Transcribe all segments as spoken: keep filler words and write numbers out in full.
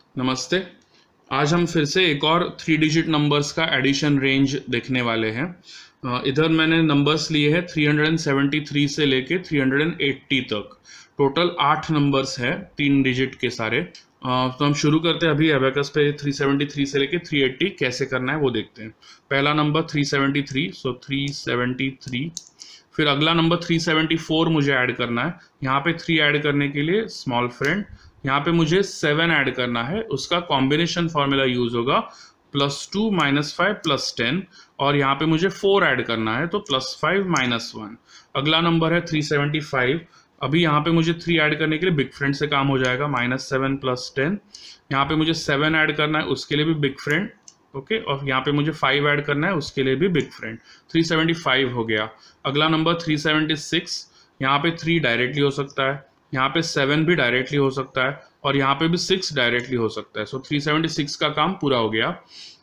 नमस्ते। आज हम फिर से एक और थ्री डिजिट नंबर्स का एडिशन रेंज देखने वाले हैं। इधर मैंने नंबर्स लिए हैं थ्री सेवेंटी थ्री से लेके थ्री एट्टी तक। टोटल आठ नंबर्स हैं तीन डिजिट के सारे। तो हम शुरू करते हैं अभी एबेकस पे थ्री सेवेंटी थ्री से लेके थ्री एट्टी कैसे करना है वो देखते हैं। पहला number three seventy three, so three seventy three. फिर अगला नंबर थ्री सेवेंटी फोर मुझे ऐड करना है। यहाँ पे थ्री ऐड करने के लिए स्मॉल फ्रेंड, यहाँ पे मुझे सेवन ऐड करना है। उसका कॉम्बिनेशन फॉर्मूला यूज होगा plus two minus five plus ten, और यहाँ पे मुझे फोर ऐड करना है तो प्लस फाइव माइनस वन। अगला नंबर है थ्री सेवेंटी फाइव। अभी यहाँ पे मुझे थ्री ऐड करने के लिए बिग फ्रेंड से काम हो जाएगा, माइनस सेवन प्लस टेन। यहाँ पे मुझे सेवन ऐड करना है, उसके लिए भी बिग फ्रेंड, ओके okay, और यहाँ पे मुझे फाइव ऐड करना है, उसके लिए भी big friend. Three seventy five हो गया। अगला नंबर थ्री सेवेंटी सिक्स। यहाँ पे थ्री डायरेक्टली हो सकता है, यहाँ पे सेवन भी डायरेक्टली हो सकता है, और यहाँ पे भी सिक्स डायरेक्टली हो सकता है। सो थ्री सेवेंटी सिक्स का काम पूरा हो गया।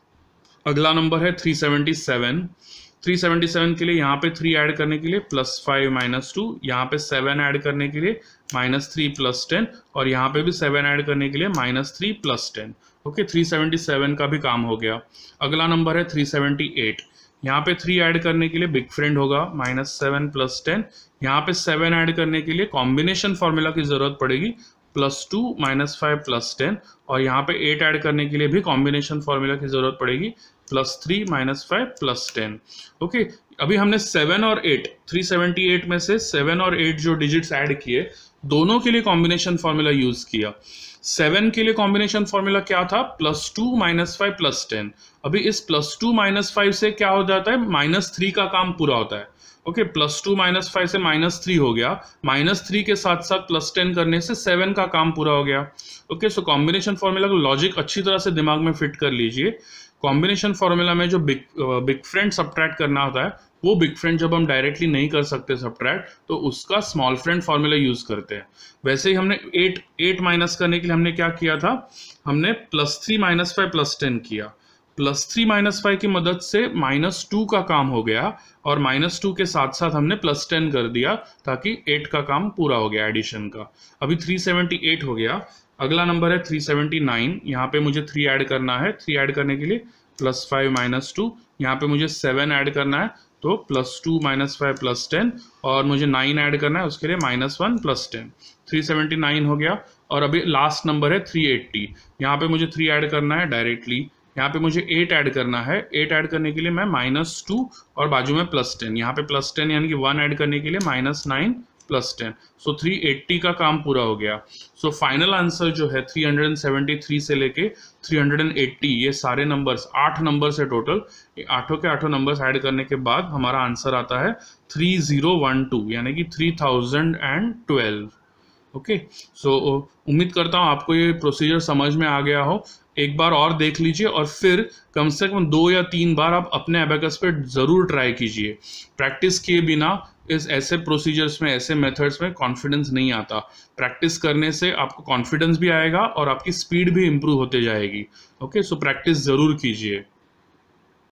अगला नंबर है three seventy seven. Three seventy seven के लिए यहाँ पे थ्री ऐड करने के लिए प्लस फाइव माइनस टू, यहाँ पे सेवन ऐड करने के लिए माइनस थ्री प्लस टेन, और यहाँ पे भी सेवन ऐड करने के लिए minus three plus ten. Okay, three seventy seven का भी काम हो गया। अगला नंबर है थ्री सेवेंटी एट। यहाँ पे थ्री ऐड करने के लिए बिग फ्रेंड होगा, माइनस सेवन प्लस टेन। यहाँ पे सेवन ऐड करने के लिए कॉम्बिनेशन फॉर्मूला की जरूरत पड़ेगी, plus two minus five plus ten, और यहाँ पे एट ऐड करने के लिए भी कॉम्बिनेशन फॉर्मूला की जरूरत पड़ेगी, plus three minus five plus ten. Okay, अभी हमने सेवन और एट, थ्री सेवेंटी एट में से सेवन और एट जो डिजिट्स ऐड किए, दोनों के लिए कॉम्बिनेशन फॉर्मूला यूज किया। सेवन के लिए कॉम्बिनेशन फॉर्मूला क्या था? Plus two minus five plus ten. अभी इस प्लस टू माइनस फाइव से क्या हो जाता है? माइनस थ्री का काम पूरा होता है। Okay, plus two minus five से माइनस थ्री हो गया, माइनस थ्री के साथ साथ प्लस टेन करने से सेवन का काम पूरा हो गया। ओके, सो कॉम्बिनेशन फॉर्मूला का लॉजिक अच्छी तरह से दिमाग में फिट कर लीजिए। कॉम्बिनेशन फॉर्मूला में जो बिग बिग फ्रेंड सब्ट्रैक्ट करना होता है, वो बिग फ्रेंड जब हम डायरेक्टली नहीं कर सकते सब्ट्रैक्ट, तो उसका स्मॉल फ्रेंड फॉर्मूला यूज करते हैं। वैसे ही हमने एट एट माइनस करने के लिए हमने क्या किया था? हमने plus three minus five plus ten किया। प्लस थ्री माइनस फाइव की मदद से माइनस टू का काम हो गया, और माइनस टू के साथ साथ हमने प्लस टेन कर दिया, ताकि एट का काम पूरा हो गया एडिशन का। अभी थ्री सेवेंटी एट हो गया। अगला नंबर है थ्री सेवेंटी नाइन। यहाँ पे मुझे थ्री ऐड करना है। थ्री ऐड करने के लिए प्लस फाइव माइनस टू, यहाँ पे मुझे सेवन ऐड करना है, तो plus two minus five plus ten, और मुझे नाइन ऐड करना है, उसके लिए minus one plus ten. Three seventy nine हो गया। और अभी लास्ट नंबर है थ्री एट्टी। यहाँ पे मुझे थ्री ऐड करना है डायरेक्टली, यहाँ पे मुझे एट ऐड करना है। एट ऐड करने के लिए मैं माइनस टू और बाजू में प्लस टेन, यहाँ पे प्लस टेन यानी कि वन ऐड करने के लिए minus nine plus ten. So three eighty का काम पूरा हो गया। सो फाइनल आंसर जो है थ्री सेवेंटी थ्री से लेके थ्री एट्टी, ये सारे नंबर्स, आठ नंबर्स है टोटल। आठों के आठों नंबर्स ऐड करने के बाद हमारा आंसर आता है थ्री ज़ीरो वन टू, यानी कि three thousand twelve. Okay, so उम्मीद करता हूँ आपको ये प्रोसीजर समझ में आ गया हो। एक बार और देख लीजिए, और फिर कम से कम दो या तीन बार आप अपने एबेकस पे जरूर ट्राई कीजिए। प्रैक्टिस किए बिना इस ऐसे प्रोसीजर्स में, ऐसे मेथड्स में कॉन्फिडेंस नहीं आता। प्रैक्टिस करने से आपको कॉन्फिडेंस भी आएगा और आपकी स्पीड भी इंप्रूव होते जाएगी। ओके, सो प्रैक्टिस जरूर कीजिए।